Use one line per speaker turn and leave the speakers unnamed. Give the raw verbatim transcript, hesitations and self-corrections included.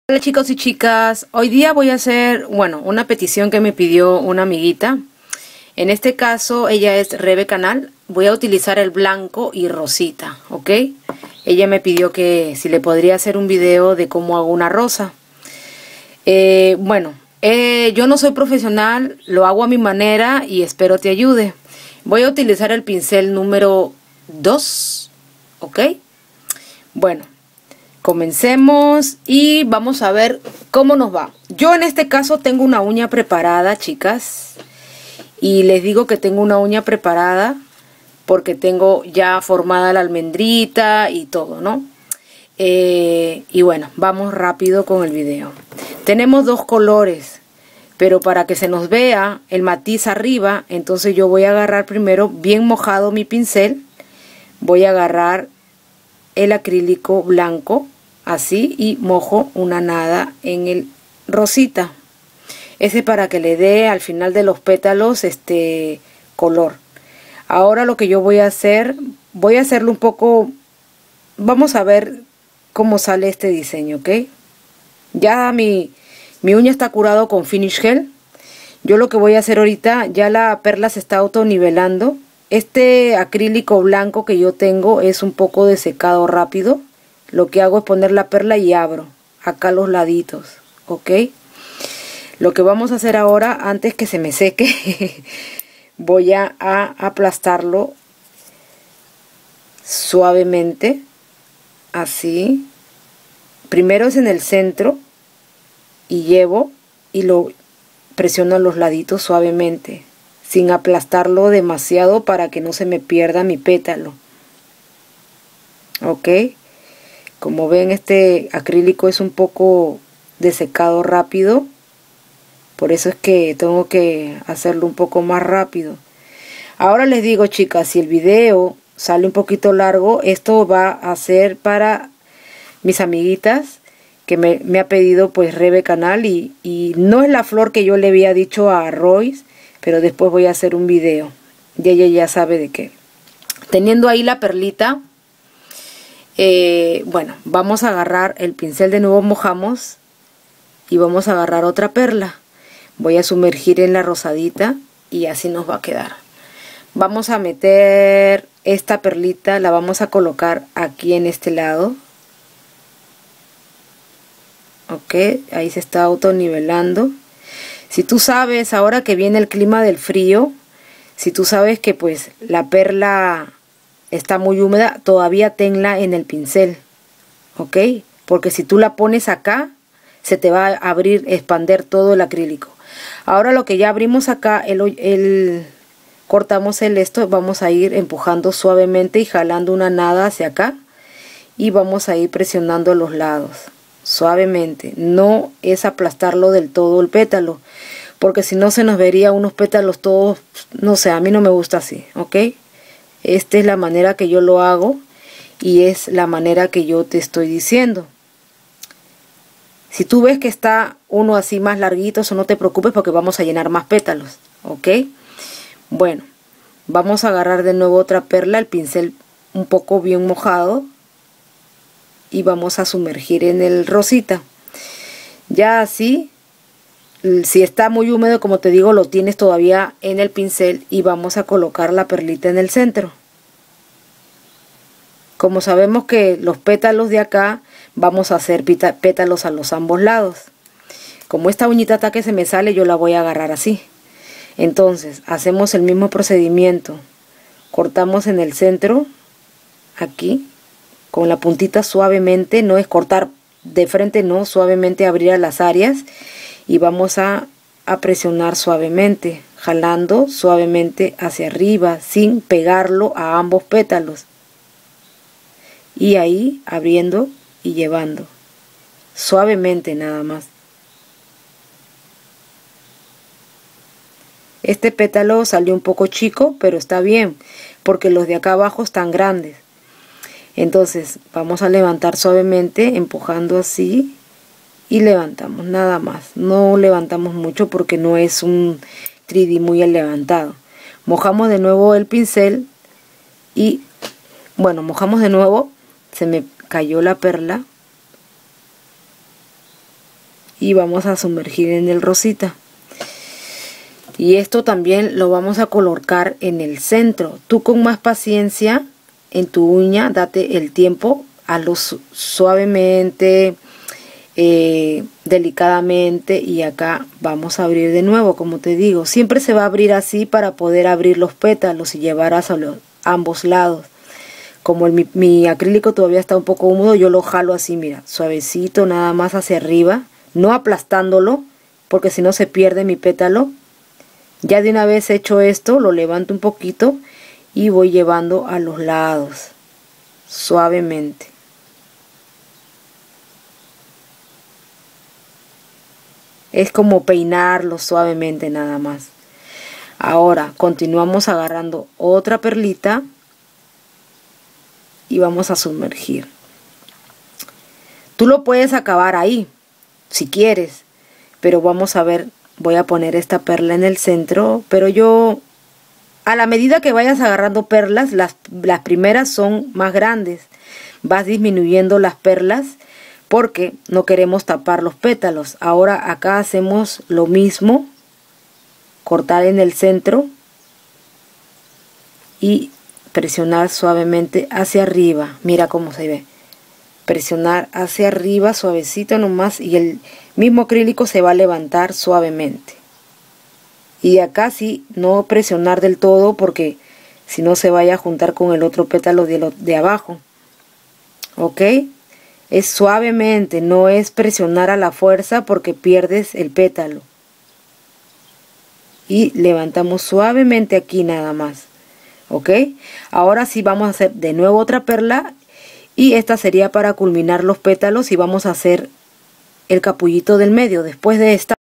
Hola chicos y chicas, hoy día voy a hacer, bueno, una petición que me pidió una amiguita. En este caso ella es Rebe Canal. Voy a utilizar el blanco y rosita, ¿ok? Ella me pidió que si le podría hacer un video de cómo hago una rosa. Eh, bueno, eh, yo no soy profesional, lo hago a mi manera y espero te ayude. Voy a utilizar el pincel número dos, ¿ok? Bueno. Comencemos y vamos a ver cómo nos va. Yo en este caso tengo una uña preparada, chicas. Y les digo que tengo una uña preparada porque tengo ya formada la almendrita y todo, ¿no? Eh, y bueno, vamos rápido con el video. Tenemos dos colores, pero para que se nos vea el matiz arriba, entonces yo voy a agarrar primero, bien mojado mi pincel, voy a agarrar el acrílico blanco así y mojo una nada en el rosita, ese para que le dé al final de los pétalos este color. Ahora lo que yo voy a hacer, voy a hacerlo un poco, vamos a ver cómo sale este diseño, ¿ok? Ya mi, mi uña está curado con finish gel. Yo lo que voy a hacer ahorita, ya la perla se está autonivelando. Este acrílico blanco que yo tengo es un poco de secado rápido. Lo que hago es poner la perla y abro acá los laditos, ¿ok? Lo que vamos a hacer ahora, antes que se me seque, voy a, a aplastarlo suavemente, así. Primero es en el centro y llevo y lo presiono a los laditos suavemente, sin aplastarlo demasiado para que no se me pierda mi pétalo. Ok, como ven, este acrílico es un poco de secado rápido, por eso es que tengo que hacerlo un poco más rápido. Ahora les digo, chicas, si el video sale un poquito largo, esto va a ser para mis amiguitas que me, me ha pedido pues Rebe Canal, y, y no es la flor que yo le había dicho a Royce, pero después voy a hacer un video y ella ya sabe de qué. Teniendo ahí la perlita, eh, bueno, vamos a agarrar el pincel, de nuevo mojamos y vamos a agarrar otra perla. Voy a sumergir en la rosadita y así nos va a quedar. Vamos a meter esta perlita, la vamos a colocar aquí en este lado. Ok, ahí se está autonivelando. Si tú sabes, ahora que viene el clima del frío, si tú sabes que pues la perla está muy húmeda, todavía tenla en el pincel, ¿ok? Porque si tú la pones acá, se te va a abrir, expander todo el acrílico. Ahora lo que ya abrimos acá, el, el cortamos el esto, vamos a ir empujando suavemente y jalando una nada hacia acá. Y vamos a ir presionando los lados, suavemente. No es aplastarlo del todo el pétalo, porque si no se nos vería unos pétalos todos, no sé, a mí no me gusta así, ¿ok? Esta es la manera que yo lo hago y es la manera que yo te estoy diciendo. Si tú ves que está uno así más larguito, eso no te preocupes porque vamos a llenar más pétalos, ¿ok? Bueno, vamos a agarrar de nuevo otra perla, el pincel un poco bien mojado, y vamos a sumergir en el rosita. Ya así, si está muy húmedo, como te digo, lo tienes todavía en el pincel y vamos a colocar la perlita en el centro. Como sabemos que los pétalos de acá vamos a hacer pétalos a los ambos lados. Como esta uñita está que se me sale, yo la voy a agarrar así. Entonces hacemos el mismo procedimiento. Cortamos en el centro, aquí, con la puntita suavemente, no es cortar de frente, no, suavemente abrir a las áreas y vamos a, a presionar suavemente, jalando suavemente hacia arriba sin pegarlo a ambos pétalos. Y ahí abriendo y llevando, suavemente nada más. Este pétalo salió un poco chico, pero está bien, porque los de acá abajo están grandes. Entonces vamos a levantar suavemente, empujando así, y levantamos nada más. No levantamos mucho porque no es un tres D muy levantado. Mojamos de nuevo el pincel y, bueno, mojamos de nuevo, se me cayó la perla. y vamos a sumergir en el rosita. Y esto también lo vamos a colocar en el centro. Tú con más paciencia en tu uña, date el tiempo, hazlo su suavemente, eh, delicadamente, y acá vamos a abrir de nuevo. Como te digo, siempre se va a abrir así para poder abrir los pétalos y llevar a los, ambos lados. Como el, mi, mi acrílico todavía está un poco húmedo, yo lo jalo así, mira, suavecito, nada más hacia arriba, no aplastándolo, porque si no se pierde mi pétalo. Ya de una vez hecho esto, lo levanto un poquito y voy llevando a los lados, suavemente. Es como peinarlo suavemente nada más. Ahora continuamos agarrando otra perlita y vamos a sumergir. Tú lo puedes acabar ahí, si quieres, pero vamos a ver, voy a poner esta perla en el centro, pero yo, a la medida que vayas agarrando perlas, las, las primeras son más grandes, vas disminuyendo las perlas, porque no queremos tapar los pétalos. Ahora acá hacemos lo mismo, cortar en el centro y presionar suavemente hacia arriba. Mira cómo se ve, presionar hacia arriba suavecito nomás, y el mismo acrílico se va a levantar suavemente. Y acá sí, no presionar del todo, porque si no se vaya a juntar con el otro pétalo de, lo, de abajo. Ok, es suavemente, no es presionar a la fuerza, porque pierdes el pétalo. Y levantamos suavemente aquí nada más. Ok, ahora sí vamos a hacer de nuevo otra perla, y esta sería para culminar los pétalos, y vamos a hacer el capullito del medio. Después de esta